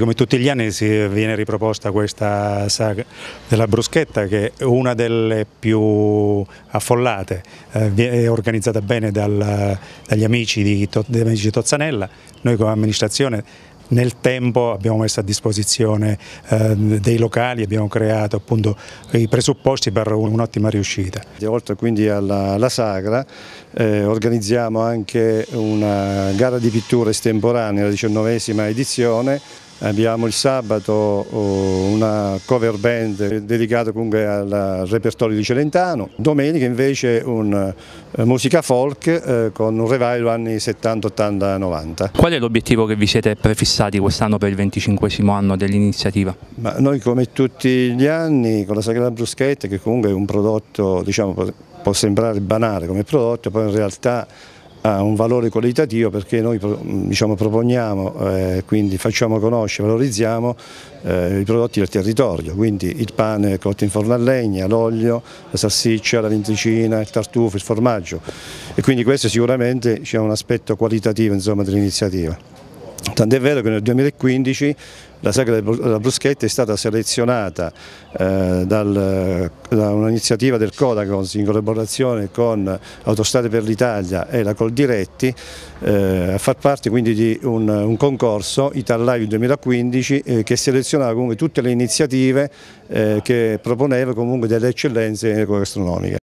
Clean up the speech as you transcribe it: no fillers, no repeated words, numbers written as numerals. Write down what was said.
Come tutti gli anni viene riproposta questa saga della bruschetta, che è una delle più affollate, è organizzata bene dagli amici di Tozzanella. Noi come amministrazione nel tempo abbiamo messo a disposizione dei locali, abbiamo creato appunto i presupposti per un'ottima riuscita. Oltre quindi alla sagra organizziamo anche una gara di pittura estemporanea, la 19ª edizione. Abbiamo il sabato una cover band dedicata comunque al repertorio di Celentano, domenica invece una musica folk con un revival anni 70, 80, 90. Qual è l'obiettivo che vi siete prefissati quest'anno per il 25° anno dell'iniziativa? Noi come tutti gli anni con la Sagra della Bruschetta, che comunque è un prodotto, diciamo, può sembrare banale come prodotto, poi in realtà ha un valore qualitativo, perché noi diciamo, proponiamo, quindi facciamo conoscere, valorizziamo i prodotti del territorio, quindi il pane cotto in forno a legna, l'olio, la salsiccia, la lenticina, il tartufo, il formaggio, e quindi questo sicuramente c'è un aspetto qualitativo dell'iniziativa. Tant'è vero che nel 2015 la Sagra della Bruschetta è stata selezionata da un'iniziativa del Codacons in collaborazione con Autostrade per l'Italia e la Coldiretti a far parte quindi di un concorso Itallive 2015 che selezionava comunque tutte le iniziative che proponeva comunque delle eccellenze enogastronomiche.